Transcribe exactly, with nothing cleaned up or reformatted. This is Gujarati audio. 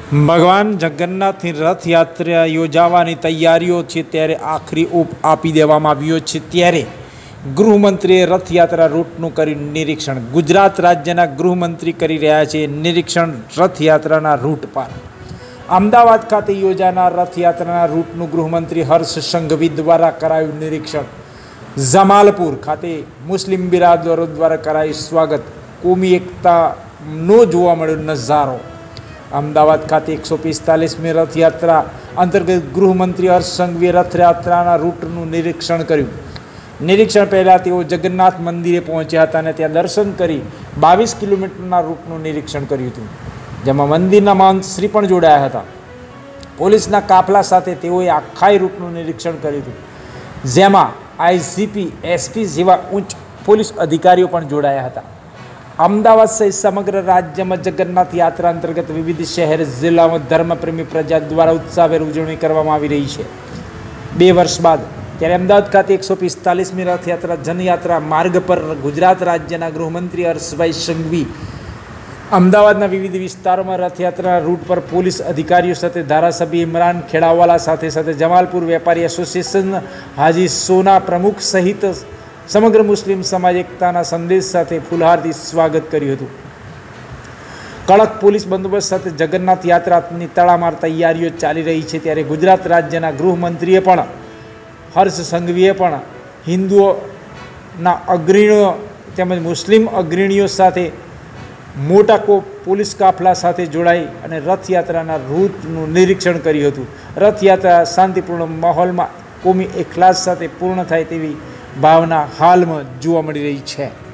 ભગવાન જગન્નાથની રથયાત્રા યોજાવાની તૈયારીઓ છે ત્યારે આખરી ઓપ આપી દેવામાં આવ્યો છે ત્યારે ગૃહમંત્રીએ રથયાત્રા રૂટનું કર્યું નિરીક્ષણ. ગુજરાત રાજ્યના ગૃહમંત્રી કરી રહ્યા છે નિરીક્ષણ રથયાત્રાના રૂટ પર. અમદાવાદ ખાતે યોજાનાર રથયાત્રાના રૂટનું ગૃહમંત્રી હર્ષ સંઘવી દ્વારા કરાયું નિરીક્ષણ. જમાલપુર ખાતે મુસ્લિમ બિરાદરો દ્વારા કરાયું સ્વાગત. કોમી એકતાનો જોવા મળ્યો નજારો. અમદાવાદ ખાતે એકસો પિસ્તાલીસમી રથયાત્રા અંતર્ગત ગૃહમંત્રી હર્ષ સંઘવીએ રથયાત્રાના રૂટનું નિરીક્ષણ કર્યું. નિરીક્ષણ પહેલાં તેઓ જગન્નાથ મંદિરે પહોંચ્યા હતા અને ત્યાં દર્શન કરી બાવીસ કિલોમીટરના રૂટનું નિરીક્ષણ કર્યું હતું, જેમાં મંદિરના મહંત શ્રી પણ જોડાયા હતા. પોલીસના કાફલા સાથે તેઓએ આખા રૂટનું નિરીક્ષણ કર્યું હતું, જેમાં આઈજીપી, એસપી જેવા ઉચ્ચ પોલીસ અધિકારીઓ પણ જોડાયા હતા. અમદાવાદ સહિત સમગ્ર રાજ્યમાં જગન્નાથ યાત્રા અંતર્ગત વિવિધ શહેર જિલ્લામાં ધર્મપ્રેમી પ્રજા દ્વારા ઉત્સાહભેર ઉજવણી કરવામાં આવી રહી છે. બે વર્ષ બાદ ત્યારે અમદાવાદ ખાતે એકસો પિસ્તાલીસમી રથયાત્રા જનયાત્રા માર્ગ પર ગુજરાત રાજ્યના ગૃહમંત્રી હર્ષભાઈ સંઘવી અમદાવાદના વિવિધ વિસ્તારોમાં રથયાત્રાના રૂટ પર પોલીસ અધિકારીઓ સાથે ધારાસભ્ય ઇમરાન ખેડાવાલા સાથે સાથે જમાલપુર વેપારી એસોસિએશન હાજી સોના પ્રમુખ સહિત સમગ્ર મુસ્લિમ સમાજ એકતાના સંદેશ સાથે ફૂલહારથી સ્વાગત કર્યું હતું. કડક પોલીસ બંદોબસ્ત સાથે જગન્નાથ યાત્રાની તડામાર તૈયારીઓ ચાલી રહી છે ત્યારે ગુજરાત રાજ્યના ગૃહમંત્રીએ પણ હર્ષ સંઘવીએ પણ હિન્દુઓના અગ્રણીઓ તેમજ મુસ્લિમ અગ્રણીઓ સાથે મોટા કો પોલીસ કાફલા સાથે જોડાઈ અને રથયાત્રાના રૂટનું નિરીક્ષણ કર્યું હતું. રથયાત્રા શાંતિપૂર્ણ માહોલમાં કોમી એકલાસ સાથે પૂર્ણ થાય તેવી ભાવના હાલમાં જોવા મળી રહી છે.